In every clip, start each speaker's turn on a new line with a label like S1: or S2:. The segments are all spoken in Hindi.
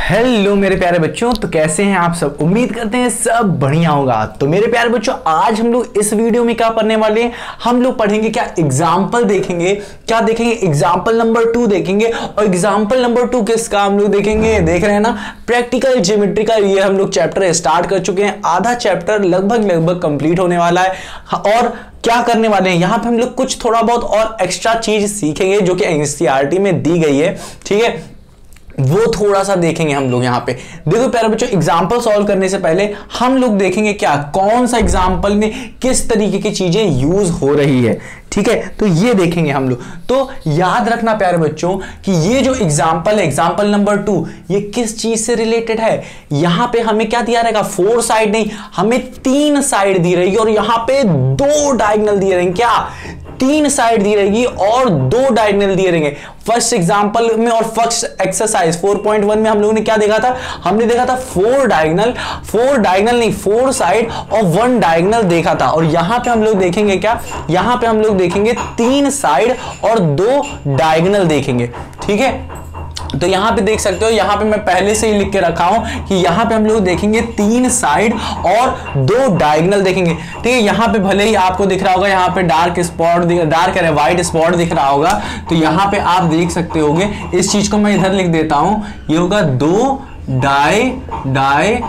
S1: हेलो मेरे प्यारे बच्चों, तो कैसे हैं आप सब। उम्मीद करते हैं सब बढ़िया होगा। तो मेरे प्यारे बच्चों, आज हम लोग इस वीडियो में क्या पढ़ने वाले हैं, हम लोग पढ़ेंगे क्या एग्जाम्पल देखेंगे। क्या देखेंगे? एग्जाम्पल नंबर 2 देखेंगे। और एग्जाम्पल नंबर 2 किसका हम लोग देखेंगे, देख रहे हैं ना, प्रैक्टिकल ज्योमेट्री का। ये हम लोग चैप्टर स्टार्ट कर चुके हैं, आधा चैप्टर लगभग कंप्लीट होने वाला है। और क्या करने वाले हैं यहां पे हम लोग कुछ थोड़ा बहुत और एक्स्ट्रा चीज सीखेंगे जो कि एनसीईआरटी में दी गई है, ठीक है। वो थोड़ा सा देखेंगे हम लोग। यहां पे देखो प्यारे बच्चों, एग्जाम्पल सॉल्व करने से पहले हम लोग देखेंगे क्या कौन सा एग्जाम्पल में किस तरीके की चीजें यूज हो रही है, ठीक है। तो ये देखेंगे हम लोग। तो याद रखना प्यारे बच्चों कि ये जो एग्जाम्पल है, एग्जाम्पल नंबर 2, ये किस चीज से रिलेटेड है। यहां पे हमें क्या दिया रहेगा, 4 साइड नहीं, हमें 3 साइड दी रहेगी और यहां पे 2 डायगोनल दिए रहेंगे। क्या 3 साइड दी रहेगी और 2 डायगोनल दिए रहेंगे। फर्स्ट एग्जांपल में और फर्स्ट एक्सरसाइज 4.1 में हम लोगों ने क्या देखा था, हमने देखा था 4 डायगोनल नहीं, 4 साइड और 1 डायगोनल देखा था। और यहां पे हम लोग देखेंगे क्या, यहां पे हम लोग देखेंगे 3 साइड और 2 डायगोनल देखेंगे, ठीक है। तो यहां पे देख सकते हो, यहां पे मैं पहले से ही लिख के रखा हूं कि यहां पे हम लोग देखेंगे 3 साइड और 2 डायगोनल देखेंगे, ठीक है। यहां पे भले ही आपको दिख रहा होगा, यहां पे व्हाइट स्पॉट दिख रहा होगा, तो यहां पे आप देख सकते होगे। इस चीज को मैं इधर लिख देता हूं, ये होगा 2 डायगोनल,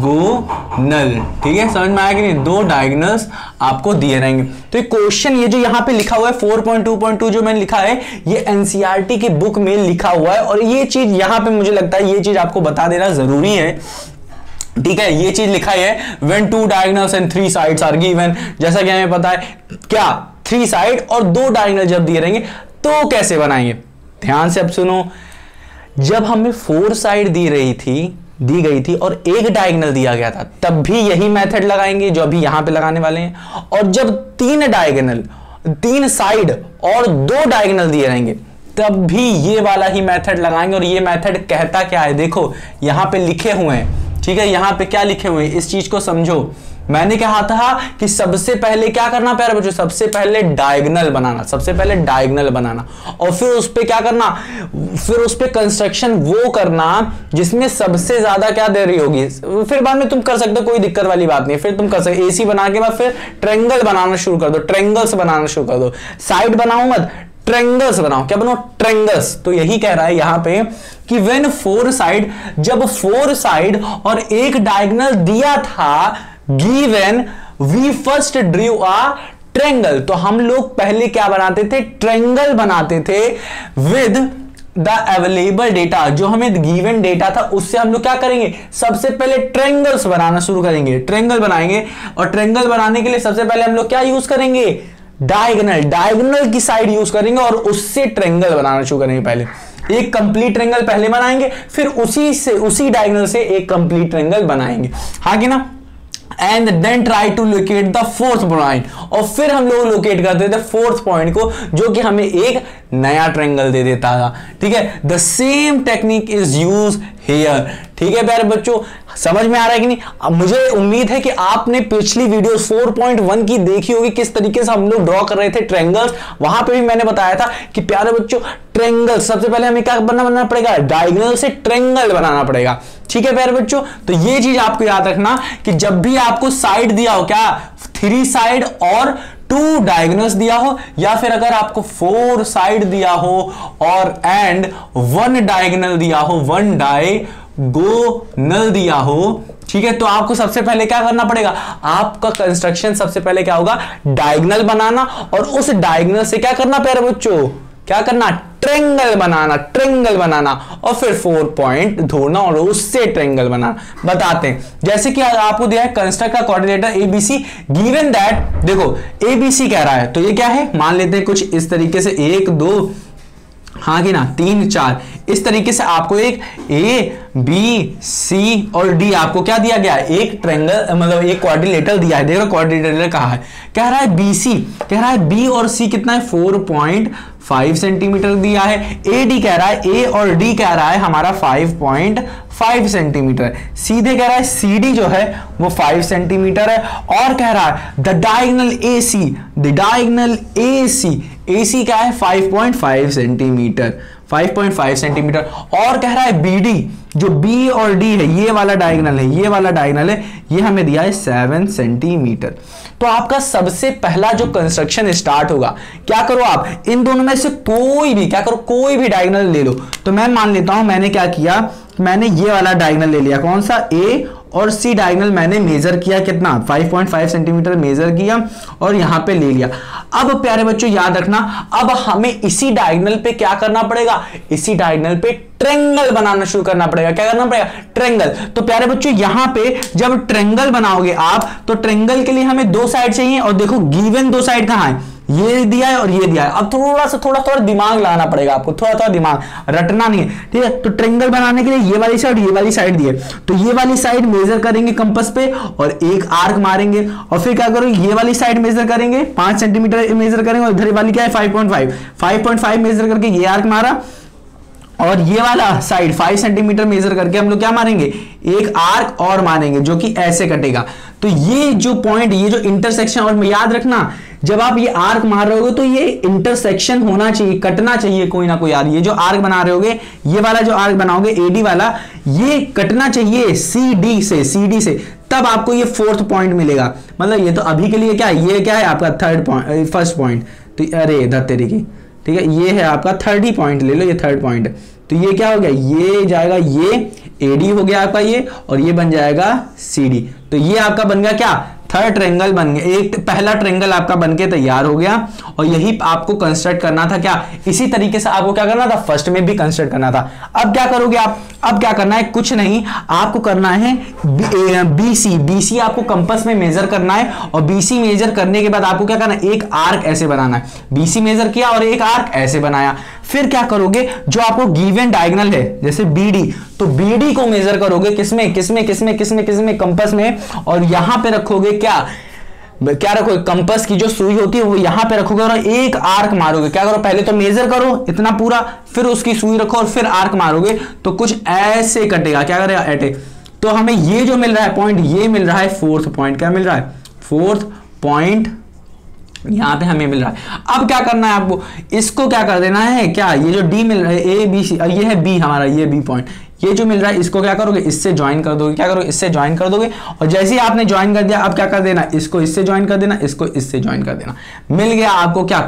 S1: ठीक है। समझ में आया कि नहीं, 2 डायगोनल्स आपको दिए रहेंगे। तो ये क्वेश्चन, ये जो यहां पे लिखा हुआ है 4.2.2 जो मैंने लिखा है, ये एनसीईआरटी की बुक में लिखा हुआ है। और ये चीज यहां पे मुझे लगता है ये चीज आपको बता देना जरूरी है, ठीक है। ये चीज लिखा है when 2 diagonals and 3 sides are given, जैसा कि हमें पता है क्या 3 साइड और 2 डायगोनल जब दिए रहेंगे तो कैसे बनाएंगे। ध्यान से अब सुनो, जब हमें 4 साइड दी गई थी और 1 डायगोनल दिया गया था, तब भी यही मेथड लगाएंगे जो अभी यहां पे लगाने वाले हैं। और जब 3 साइड और 2 डायगोनल दिए रहेंगे, तब भी ये वाला ही मेथड लगाएंगे। और ये मेथड कहता क्या है, देखो यहां पे लिखे हुए हैं, ठीक है। यहां पे क्या लिखे हुए हैं, इस चीज को समझो। मैंने कहा था कि सबसे पहले क्या करना प्यारे बच्चों, सबसे पहले डायगोनल बनाना, और फिर उस पे क्या करना, फिर उस पे कंस्ट्रक्शन वो करना जिसमें सबसे ज्यादा क्या दे रही होगी। फिर बाद में तुम कर सकते हो, कोई दिक्कत वाली बात नहीं है। फिर तुम कर सकते एसी बना के बाद फिर ट्रायंगल बनाना शुरू कर दो, ट्रायंगल्स बनाना शुरू कर दो। साइड बनाओ मत, ट्रायंगल्स बनाओ। क्या बनाओ, ट्रायंगल्स। तो यही कह रहा है यहां पे कि व्हेन 4 साइड, जब 4 साइड और 1 डायगोनल दिया था, given we first drew a triangle. तो हम लोग पहले क्या बनाते थे, ट्रायंगल बनाते थे विद द अवेलेबल डेटा। जो हमें गिवन डेटा था उससे हम लोग क्या करेंगे, सबसे पहले ट्रायंगल्स बनाना शुरू करेंगे, ट्रायंगल बनाएंगे। और ट्रायंगल बनाने के लिए सबसे पहले हम लोग क्या यूज करेंगे, डायगोनल की साइड यूज करेंगे और उससे ट्रायंगल बनाना शुरू करेंगे। पहले एक कंप्लीट ट्रायंगल पहले बनाएंगे, फिर उसी डायगोनल से एक कंप्लीट ट्रायंगल बनाएंगे, हाँ कि ना। And then try to locate the 4th point, और फिर हम लोग लोकेट करते थे 4th पॉइंट को, जो कि हमें एक नया ट्रायंगल दे देता था, ठीक है। The same technique is use here, ठीक है प्यारे बच्चों। समझ में आ रहा है कि नहीं। अब मुझे उम्मीद है कि आपने पिछली वीडियो 4.1 की देखी होगी, किस तरीके से हम लोग ड्रॉ कर रहे थे ट्रायंगल्स। वहां पे भी मैंने बताया था कि प्यारे बच्चों, ट्रायंगल सबसे पहले हमें क्या बनाना पड़ेगा, डायगोनल से ट्रायंगल बनाना पड़ेगा, ठीक है प्यारे बच्चों। तो ये चीज आपको याद रखना कि जब भी आपको साइड दिया हो, क्या 3 साइड और 2 डायगोनल्स दिया हो, या फिर अगर आपको 4 साइड दिया हो और एंड 1 डायगोनल दिया हो, 1 डायगोनल दिया हो, ठीक है। तो आपको सबसे पहले क्या करना पड़ेगा, आपका कंस्ट्रक्शन सबसे पहले क्या होगा, डायगोनल बनाना, और उस डायगोनल से क्या करना प्यारे बच्चों, क्या करना, ट्रायंगल बनाना, और फिर 4 पॉइंट ढूंढना और उससे ट्रायंगल बनाना। बताते हैं, जैसे कि आपको दिया है कंस्ट्रक्ट का कोऑर्डिनेटर एबीसी, गिवन दैट, देखो एबीसी कह रहा है, तो ये क्या है, मान लेते हैं कुछ इस तरीके से 1 2, हाँ कि ना, 3 4, इस तरीके से आपको एक ए बी सी और डी आपको क्या दिया गया, एक ट्रायंगल, मतलब एक क्वाड्रिलेटरल दिया है। देखो क्वाड्रिलेटरल कहा है, कह रहा है बीसी, कह रहा है बी और सी कितना है, 4.5 सेंटीमीटर दिया है। ए डी कह रहा है, ए और डी कह रहा है हमारा 5.5 सेंटीमीटर। सीधे कह रहा है सी डी जो है वो 5 सेंटीमीटर है। और कह रहा है द डायगोनल ए सी क्या है, 5.5 सेंटीमीटर, 5.5 सेंटीमीटर। और कह रहा है BD, जो B और D है, ये वाला डायगोनल है, ये वाला डायगोनल है, ये हमें दिया है 7 सेंटीमीटर। तो आपका सबसे पहला जो कंस्ट्रक्शन स्टार्ट होगा, क्या करो आप इन दोनों में से कोई भी, क्या करो, कोई भी डायगोनल ले लो। तो मैं मान लेता हूं, मैंने क्या किया, मैंने ये वाला डायगोनल ले लिया, कौन सा, A और C डायगोनल मैंने मेजर किया, कितना, 5.5 सेंटीमीटर मेजर किया और यहां पे ले लिया। अब प्यारे बच्चों याद रखना, अब हमें इसी डायगोनल पे क्या करना पड़ेगा, इसी डायगोनल पे ट्रायंगल बनाना शुरू करना पड़ेगा। क्या करना पड़ेगा, ट्रायंगल। तो प्यारे बच्चों यहां पे जब ट्रायंगल बनाओगे आप, तो ट्रायंगल के लिए हमें दो साइड चाहिए, और देखो गिवन दो साइड कहां है, ये दिया है और ये दिया है। अब थोड़ा दिमाग लगाना पड़ेगा आपको, थोड़ा दिमाग, रटना नहीं है, ठीक है। तो ट्रायंगल बनाने के लिए ये वाली साइड, ये वाली साइड दी है, तो ये वाली साइड मेजर करेंगे कंपास पे और एक आर्क मारेंगे, और फिर क्या करो, ये वाली साइड मेजर करेंगे, 5 सेंटीमीटर मेजर करेंगे, और इधर वाली क्या है 5.5 मेजर करके ये आर्क मारा, और ये वाला साइड 5 सेंटीमीटर मेजर करके हम लोग क्या मारेंगे, एक आर्क और मारेंगे जो कि ऐसे कटेगा। तो ये जो पॉइंट, ये जो इंटरसेक्शन, और याद रखना जब आप ये आर्क मार रहे होगे तो ये इंटरसेक्शन होना चाहिए, कटना चाहिए कोई ना कोई आर्क। ये जो आर्क बना रहे होगे, ये वाला जो आर्क बनाओगे AD वाला, ये कटना चाहिए CD से, तब आपको ये फोर्थ पॉइंट मिलेगा। मतलब ये तो अभी के लिए क्या है, ये क्या है आपका फर्स्ट पॉइंट, तो अरे इधर तरीके, ठीक है, ये है आपका थर्ड ही पॉइंट, ले लो, ये थर्ड पॉइंट। तो ये क्या हो गया, ये जाएगा, ये AD हो गया आपका ये, और ये बन जाएगा CD। तो ये आपका बन गया क्या, थर्ड ट्रायंगल बन गया, एक पहला ट्रायंगल आपका बनके तैयार हो गया। और यही आपको कंस्ट्रक्ट करना था, क्या, इसी तरीके से आपको क्या करना था, फर्स्ट में भी कंस्ट्रक्ट करना था। अब क्या करोगे आप, अब क्या करना है, कुछ नहीं, आपको करना है BC आपको कंपास में मेजर करना है, और BC मेजर करने के बाद आपको क्या करना है, एक आर्क ऐसे बनाना है। BC मेजर किया और एक आर्क ऐसे बनाया। फिर क्या करोगे, जो आपको गिवन डायगोनल है जैसे BD, तो BD को मेजर करोगे किसमें, कंपास में, और यहां पे रखोगे क्या रखोगे, कंपास की जो सुई होती है वो यहां पे रखोगे और एक आर्क मारोगे। क्या करो, पहले तो मेजर करो इतना पूरा, फिर उसकी सुई रखो और फिर आर्क मारोगे, तो कुछ ऐसे कटेगा। क्या करेगा, ऐटे। तो हमें ये जो मिल रहा है पॉइंट, ये मिल रहा है फोर्थ पॉइंट। क्या मिल रहा है, फोर्थ पॉइंट यहां पे हमें मिल रहा है। अब क्या करना है आपको, इसको क्या कर देना है, क्या, ये जो D मिल रहा है ABC, ये है B हमारा, ये B पॉइंट, ये जो मिल रहा है इसको क्या करोगे, इससे ज्वाइन कर दोगे। क्या करोगे, इससे ज्वाइन कर दोगे, और जैसे ही आपने ज्वाइन कर दिया, अब क्या कर देना, इसको इससे ज्वाइन कर देना, इसको इससे ज्वाइन कर देना। मिल गया आपको क्या,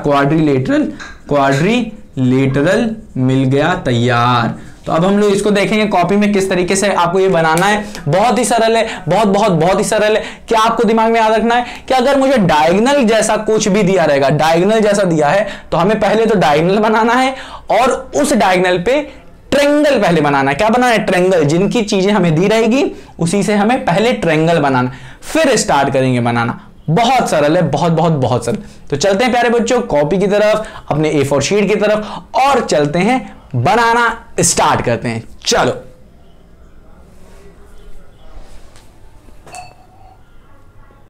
S1: क्वाड्रिलेटरल मिल गया तैयार। तो अब हम लोग इसको देखेंगे कॉपी में किस तरीके से आपको ये बनाना है। बहुत ही सरल है, बहुत ही सरल है। क्या आपको दिमाग में याद रखना है कि अगर मुझे डायगोनल जैसा कुछ भी दिया रहेगा, डायगोनल जैसा दिया है, तो हमें पहले तो डायगोनल बनाना है, और उस डायगोनल पे ट्रायंगल पहले बनाना है। क्या बनाना है, ट्रायंगल। जिनकी चीजें हमें दी रहेगी उसी से हमें पहले ट्रायंगल बनाना, फिर स्टार्ट करेंगे बनाना। बहुत सरल है, बहुत सरल। तो चलते हैं प्यारे बच्चों कॉपी की तरफ, अपने A4 शीट की तरफ, और चलते हैं बनाना स्टार्ट करते हैं। चलो।